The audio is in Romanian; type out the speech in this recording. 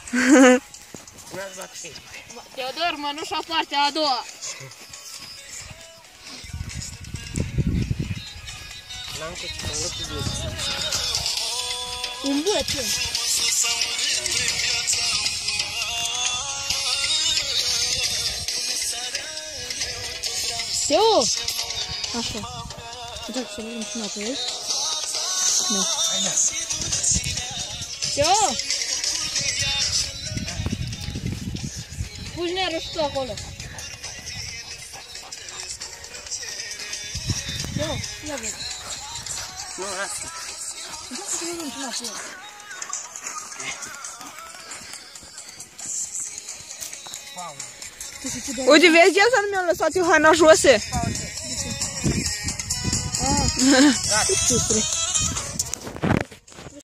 Teodor, mănușa partea a doua. N-am cățit, am luat cu băț. Un băț. Teo! Așa. Uite să vedem și înapoi. Nu. Teo! Puși nerul și tu acolo. Teo, ia văd. Nu, lasă. Uite să vedem și înapoi. Uite, vezi, el să nu mi-a lăsat eu haina jose. Gata.